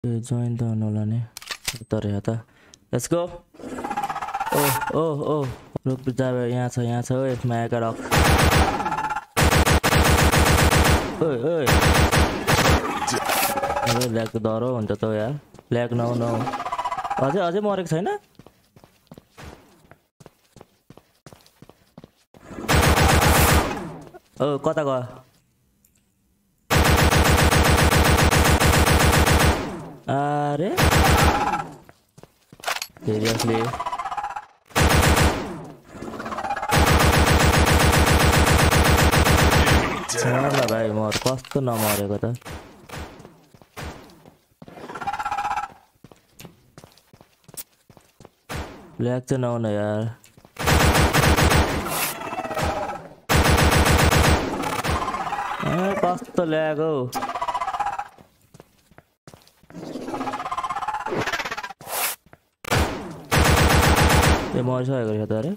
join त हुनु होला नि तर यहाँ त लेट्स गो ओ ओ ओ रुक जाबे यहाँ छ ओए मायाका रक ओए ओए अरे ल्याग डरो हुन्छ त यार ल्याग न अझै मरेको छैन ओ कता गयो अरे सिरियसली ल भाइ मर कस्तो नमरेको त ल्याग चाहिँ नहुन यार कस्तो ल्याग हौ ये मरिसकेको रहेछ त अरे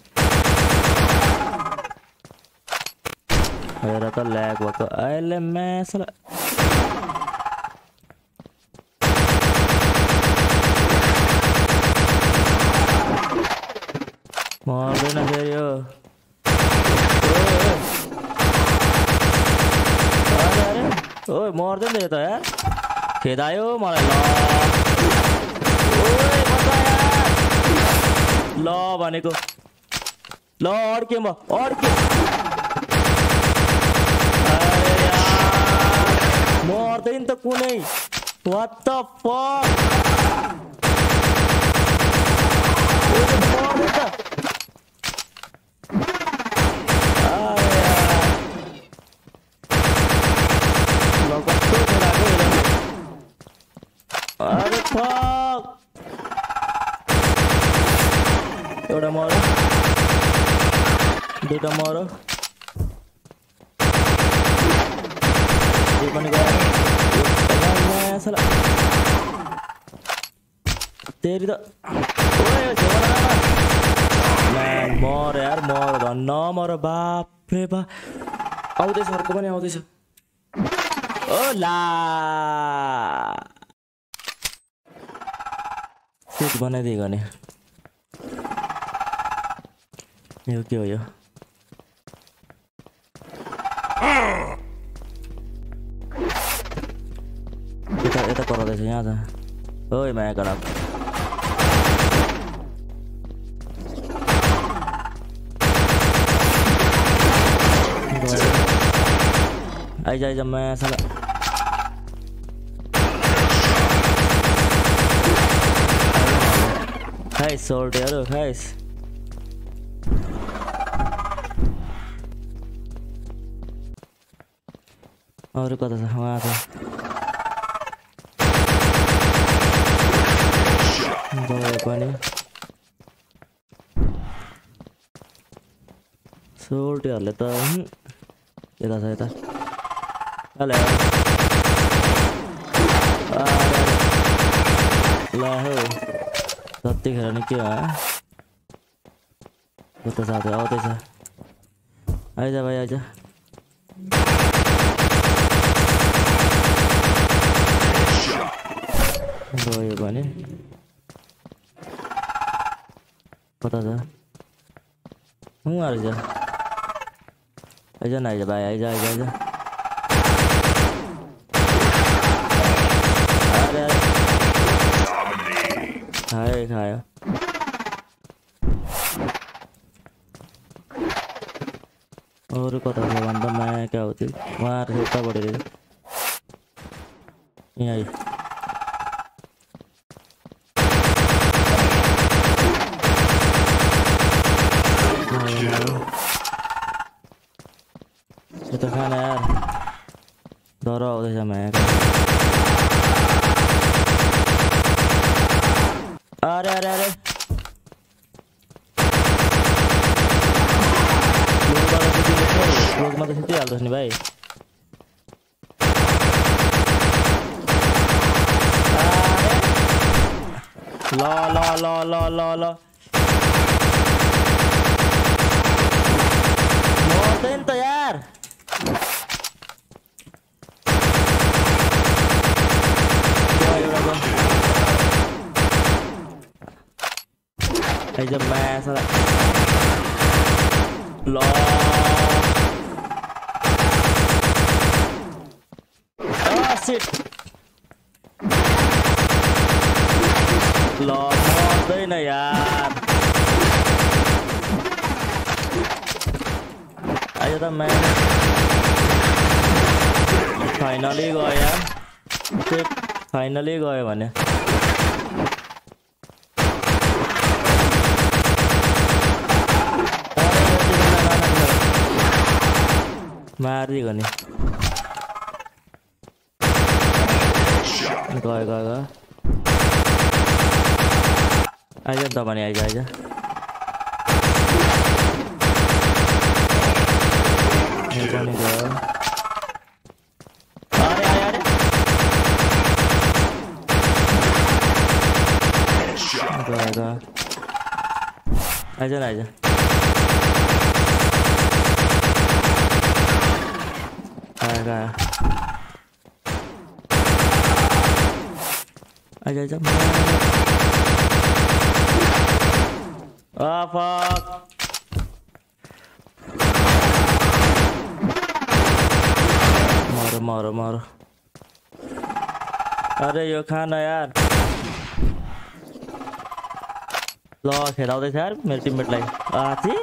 हेर त ल्याग भएको अहिले म्यासला मर्दैन फेरि हो ओए मर्दैन नि त यार खेदायो मलाई ल भनेको ल अड्के म अड्के अरे यार मर्दैन त कुनै व्हाट द फक अरे फक एउटा मरो दुईटा मरो यो पनि गयो तेरी त मर यार मर भन्न मर बाप रे बा आउँदैछ अर्को पनि आउँदैछ ओ ला सेट बनाइदिएको नि यो के हो यो यता कराउँदैछ यहाँ त ओइ माया करा आइज माया साला खाइस सोल्टहरू खाइस अरू कता छ उहाँ छ गयो पनि सोल्टीहरूले त यता छ यता हेलो ल हौ जतिखेर नि के हो कता साथी आउँदैछ आइज भाइ आइज गयो भने कता छ आइज आइज न आइज भाइ आइज आइज आइज अरे खायो अरू कता छ भन्दा माया क्या हो त्यो उहाँहरू उताबाट यहाँ ये तो खाना यार डरो आउँदैछ माया अरे अरे अरे लोगमा त सुतिहाल्छस् नि भाइ ल ल ल ल ल ल मर्दैन त यार एउटा aja मैं साला लो shit लो मर्दैन यार आइज त मैं फाइनली गयो यार फाइनली गयो भने मारिदिएको नि गयो आइज नि त भने आइज पनि गयो अरे अरे गयो आइज न आइज आइज fuck मारो अरे यो खाना यार ल खेलाउँदैछ यार मेरो टिममेटलाई आथि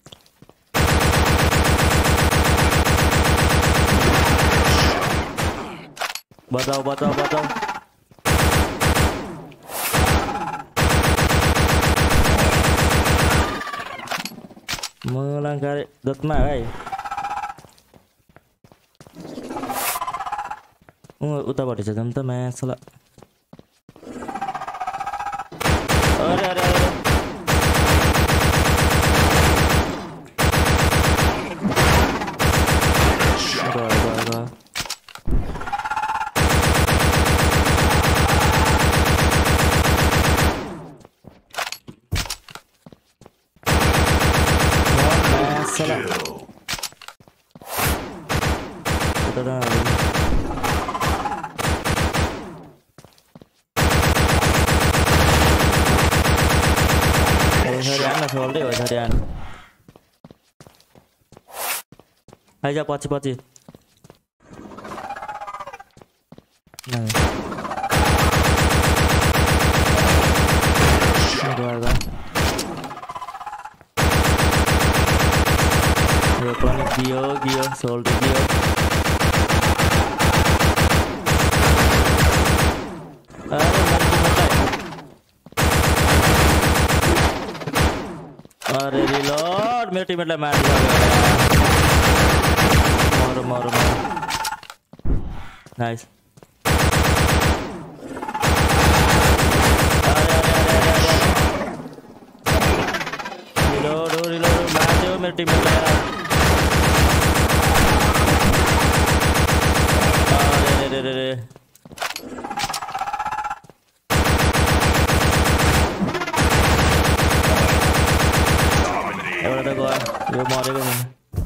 बचाऊ मलाई जतमा है उतापट्टि छ जम त म्यासला अरे अरे अरे गयो म्यासला छोड्दै हो झर्यान आइज पछि गयो यो पनि गियो सोल्ड गियो अरे रिलोड मेरो टिममेटलाई मारिदियो मरो नाइस रिलोड मारिदियो मेरो टिममेटलाई अरे एउटा गयो यो मरेको छैन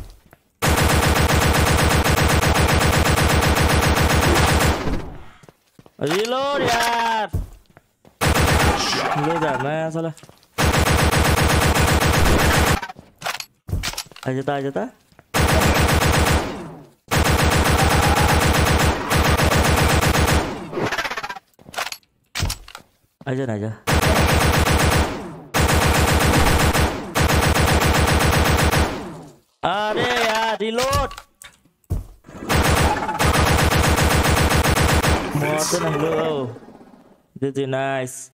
रिलोड यार ले जा मैं साला आइज त आइज अरे यार रिलोड मर्दैन लो दिदी नाइस